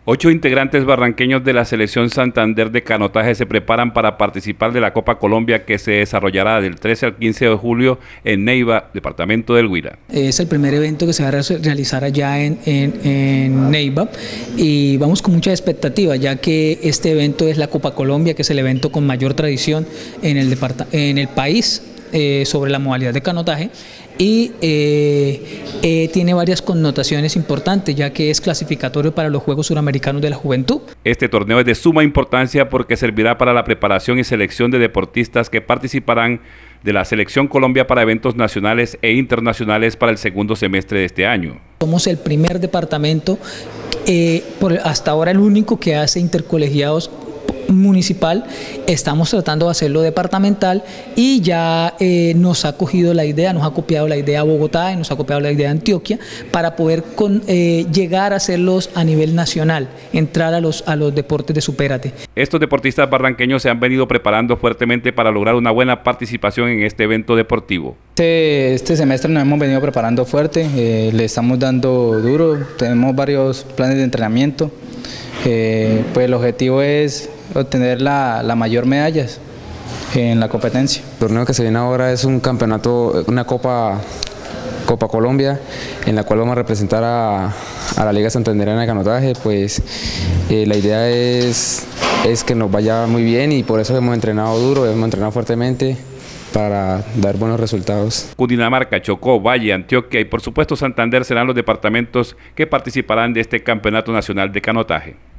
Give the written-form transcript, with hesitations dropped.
8 integrantes barranqueños de la selección Santander de canotaje se preparan para participar de la Copa Colombia que se desarrollará del 13 al 15 de julio en Neiva, departamento del Huila. Es el primer evento que se va a realizar allá en Neiva y vamos con mucha expectativa, ya que este evento es la Copa Colombia, que es el evento con mayor tradición en el país sobre la modalidad de canotaje, y tiene varias connotaciones importantes, ya que es clasificatorio para los Juegos Suramericanos de la Juventud. Este torneo es de suma importancia porque servirá para la preparación y selección de deportistas que participarán de la Selección Colombia para eventos nacionales e internacionales para el segundo semestre de este año. Somos el primer departamento, hasta ahora el único, que hace intercolegiados municipal. Estamos tratando de hacerlo departamental y ya nos ha cogido la idea, nos ha copiado la idea Bogotá y nos ha copiado la idea Antioquia para poder llegar a hacerlos a nivel nacional, entrar a los deportes de supérate. Estos deportistas barranqueños se han venido preparando fuertemente para lograr una buena participación en este evento deportivo. Este semestre nos hemos venido preparando fuerte, le estamos dando duro, tenemos varios planes de entrenamiento. Pues el objetivo es obtener la mayor medallas en la competencia. El torneo que se viene ahora es un campeonato, una Copa Colombia, en la cual vamos a representar a la Liga Santandereana de Canotaje. Pues la idea es que nos vaya muy bien y por eso hemos entrenado duro, hemos entrenado fuertemente para dar buenos resultados. Cundinamarca, Chocó, Valle, Antioquia y por supuesto Santander serán los departamentos que participarán de este Campeonato Nacional de Canotaje.